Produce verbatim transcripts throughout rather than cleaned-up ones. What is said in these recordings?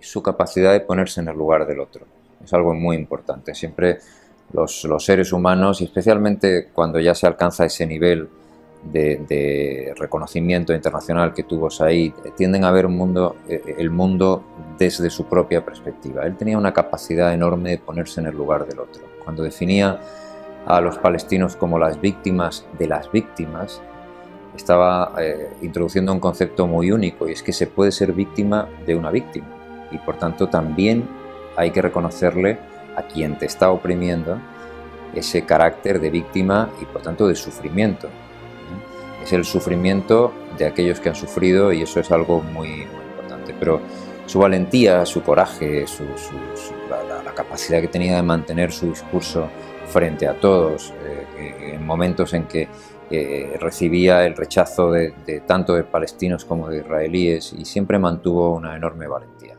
su capacidad de ponerse en el lugar del otro. Es algo muy importante. Siempre los, los seres humanos, y especialmente cuando ya se alcanza ese nivel de, de reconocimiento internacional que tuvo Said, tienden a ver un mundo, el mundo desde su propia perspectiva. Él tenía una capacidad enorme de ponerse en el lugar del otro. Cuando definía a los palestinos como las víctimas de las víctimas, estaba eh, introduciendo un concepto muy único, y es que se puede ser víctima de una víctima, y por tanto también hay que reconocerle a quien te está oprimiendo ese carácter de víctima y por tanto de sufrimiento. Es el sufrimiento de aquellos que han sufrido, y eso es algo muy, muy importante. Pero su valentía, su coraje, su, su, su, la, la capacidad que tenía de mantener su discurso frente a todos, eh, en momentos en que eh, recibía el rechazo de, de tanto de palestinos como de israelíes, y siempre mantuvo una enorme valentía.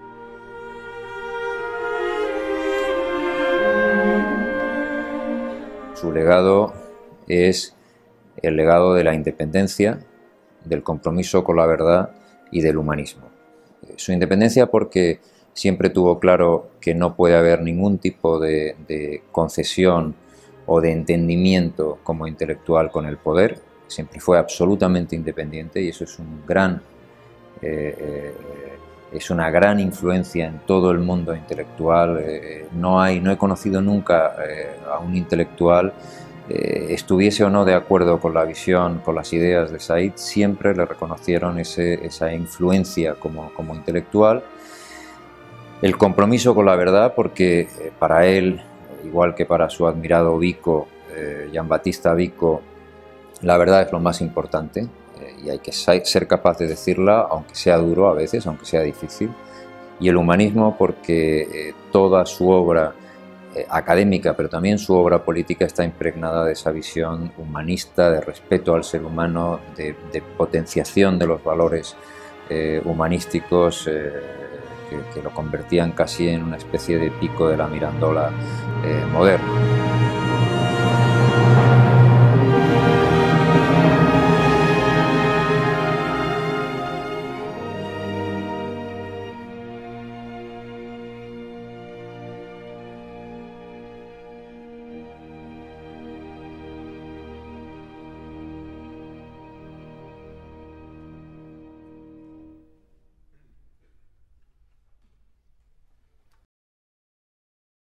Su legado es el legado de la independencia, del compromiso con la verdad y del humanismo. Su independencia porque siempre tuvo claro que no puede haber ningún tipo de, de concesión o de entendimiento como intelectual con el poder. Siempre fue absolutamente independiente, y eso es un gran, eh, eh, es una gran influencia en todo el mundo intelectual. Eh, no hay, no he conocido nunca eh, a un intelectual, eh, estuviese o no de acuerdo con la visión, con las ideas de Said, siempre le reconocieron ese, esa influencia como, como intelectual. El compromiso con la verdad, porque eh, para él, igual que para su admirado Vico, eh, Giambattista Vico, la verdad es lo más importante, eh, y hay que ser capaz de decirla, aunque sea duro a veces, aunque sea difícil. Y el humanismo porque eh, toda su obra eh, académica, pero también su obra política, está impregnada de esa visión humanista, de respeto al ser humano, de, de potenciación de los valores eh, humanísticos, eh, que, que lo convertían casi en una especie de pico de la Mirandola eh, moderno.